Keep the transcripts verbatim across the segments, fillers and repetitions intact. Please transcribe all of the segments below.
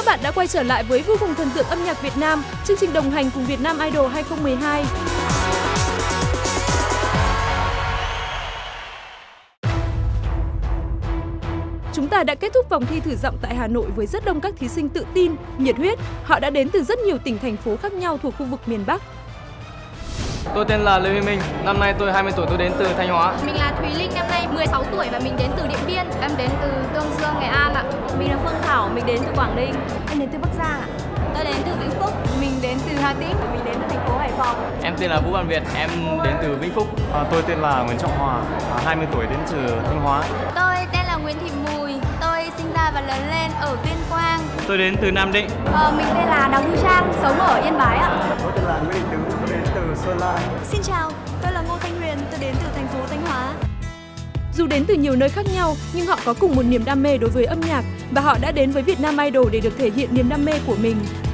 bạn đã quay trở lại với Vô cùng thần tượng âm nhạc Việt Nam, chương trình đồng hành cùng Việt Nam Idol hai không một hai. Chúng ta đã kết thúc vòng thi thử giọng tại Hà Nội với rất đông các thí sinh tự tin, nhiệt huyết. Họ đã đến từ rất nhiều tỉnh, thành phố khác nhau thuộc khu vực miền Bắc. Tôi tên là Lê Huy Minh, năm nay tôi hai mươi tuổi, tôi đến từ Thanh Hóa. Mình là Thùy Linh, năm nay mười sáu tuổi và mình đến từ Điện Biên. Em đến từ Tương Dương, Nghệ An ạ. Mình là Phương Thảo, mình đến từ Quảng Ninh. Em đến từ Bắc Giang ạ. Tôi đến từ Vĩnh Phúc. Mình đến từ Hà Tĩnh. Mình đến từ thành phố Hải Phòng. Em tên là Vũ Văn Việt, em đến từ Vĩnh Phúc. À, tôi tên là Nguyễn Trọng Hòa, hai mươi tuổi, đến từ Thanh Hóa. Tôi tên là Nguyễn Thị Mùi, tôi sinh ra và lớn lên ở Tuyên Quang. Tôi đến từ Nam Định. Ờ, mình tên là Đào Thu Trang, sống ở Yên Bái ạ. Tôi tên là Nguyễn Đình Tứ, tôi đến từ Sơn La. Xin chào, tôi là Ngô Thanh Huyền, tôi đến từ thành phố Thanh Hóa. Dù đến từ nhiều nơi khác nhau, nhưng họ có cùng một niềm đam mê đối với âm nhạc và họ đã đến với Việt Nam Idol để được thể hiện niềm đam mê của mình.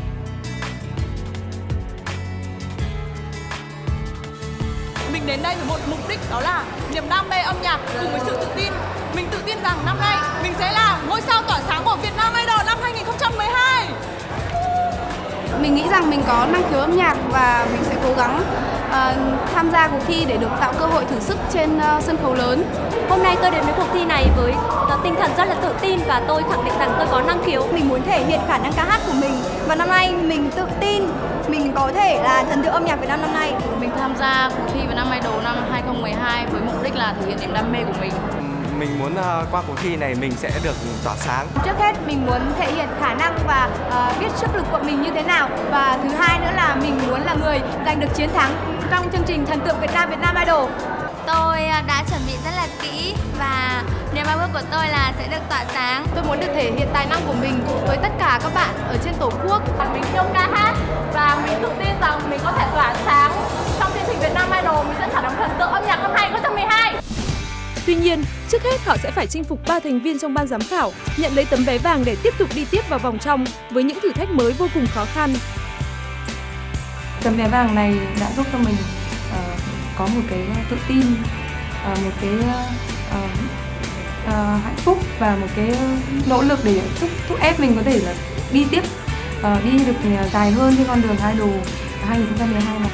Mình đến đây với một mục đích, đó là niềm đam mê âm nhạc cùng với sự tự tin. Mình tự tin rằng năm nay mình sẽ là ngôi sao tỏa sáng của Việt Nam Idol năm hai nghìn không trăm mười hai. Mình nghĩ rằng mình có năng khiếu âm nhạc và mình sẽ cố gắng uh, tham gia cuộc thi để được tạo cơ hội thử sức trên uh, sân khấu lớn. Hôm nay tôi đến với cuộc thi này với tinh thần rất là tự tin và tôi khẳng định rằng tôi có năng khiếu. Mình muốn thể hiện khả năng ca hát của mình và năm nay mình tự tin mình có thể là thần tượng âm nhạc Việt Nam năm nay. Mình tham gia cuộc thi Việt Nam Idol năm hai không một hai với mục đích là thể hiện niềm đam mê của mình. Mình muốn uh, qua cuộc thi này mình sẽ được tỏa sáng. Trước hết mình muốn thể hiện khả năng và uh, biết sức lực của mình như thế nào. Và thứ hai nữa là mình muốn là người giành được chiến thắng trong chương trình thần tượng Việt Nam Việt Nam Idol. Tôi đã chuẩn bị rất là kỹ và niềm mong ước của tôi là sẽ được tỏa sáng. Tôi muốn được thể hiện tài năng của mình với tất cả các bạn ở trên tổ quốc. Mình yêu ca hát và mình tự tin rằng mình có thể tỏa sáng trong chương trình Việt Nam Idol. Mình sẽ trở thành thần tượng âm nhạc năm hai không một hai. Tuy nhiên, trước hết họ sẽ phải chinh phục ba thành viên trong ban giám khảo, nhận lấy tấm vé vàng để tiếp tục đi tiếp vào vòng trong với những thử thách mới vô cùng khó khăn. Tấm vé vàng này đã giúp cho mình uh, có một cái tự tin, uh, một cái uh, uh, hạnh phúc và một cái nỗ lực để thúc, thúc ép mình có thể là đi tiếp, uh, đi được dài hơn trên con đường idol hai không một hai này.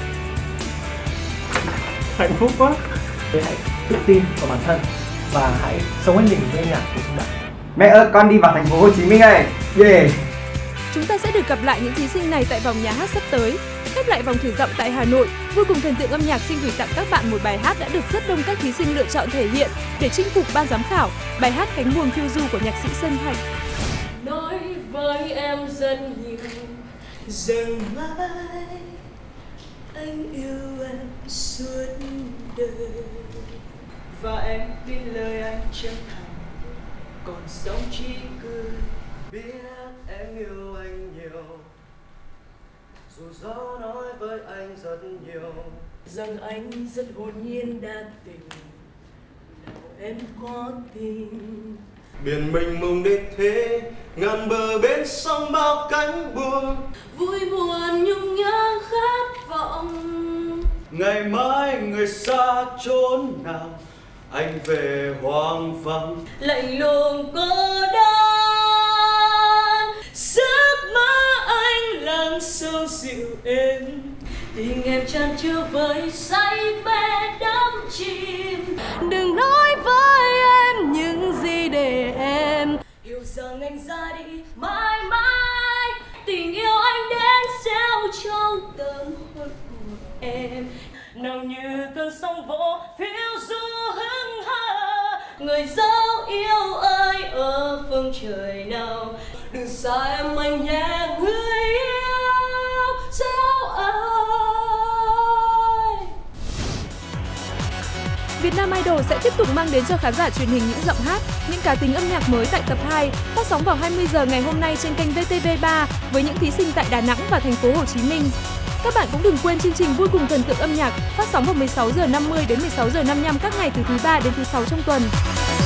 Hạnh phúc quá! Hãy tự tin vào bản thân và hãy sống hết mình với âm nhạc của chúng ta. Mẹ ơi, con đi vào thành phố Hồ Chí Minh này. Yeah. Chúng ta sẽ được gặp lại những thí sinh này tại vòng nhà hát sắp tới. Khép lại vòng thử giọng tại Hà Nội, Vô cùng thần tượng âm nhạc xin gửi tặng các bạn một bài hát đã được rất đông các thí sinh lựa chọn thể hiện để chinh phục ban giám khảo. Bài hát Cánh buồm phiêu du của nhạc sĩ Sơn Thạch. Nói với em rất nhiều rằng mãi anh yêu em suốt đời và em tin lời anh chân thành, còn sống chỉ cười biết em yêu anh nhiều. Dù gió nói với anh rất nhiều rằng anh rất hồn nhiên đa tình, nào em có tin. Biển mình mông đến thế, ngàn bờ bên sông bao cánh buồm, vui buồn nhung nhớ khát vọng. Ngày mai người xa chốn nào, anh về hoang vắng lạnh lùng cô đơn, giấc mơ anh lắng sâu dịu êm, tình em chan chứa với say mê đắm chìm. Đừng nói với em những gì để em hiểu rằng anh ra đi mãi mãi, tình yêu anh đến gieo trong tâm hồn của em, nào như cơn sóng vỗ phiêu du hững hờ. Người dấu yêu ơi ở phương trời nào, đừng xa em anh nhé người yêu dấu ơi. Việt Nam Idol sẽ tiếp tục mang đến cho khán giả truyền hình những giọng hát, những cá tính âm nhạc mới tại tập hai, phát sóng vào hai mươi giờ ngày hôm nay trên kênh vê tê vê ba với những thí sinh tại Đà Nẵng và thành phố Hồ Chí Minh. Các bạn cũng đừng quên chương trình Vui cùng thần tượng âm nhạc phát sóng vào mười sáu giờ năm mươi đến mười sáu giờ năm mươi lăm các ngày từ thứ ba đến thứ sáu trong tuần.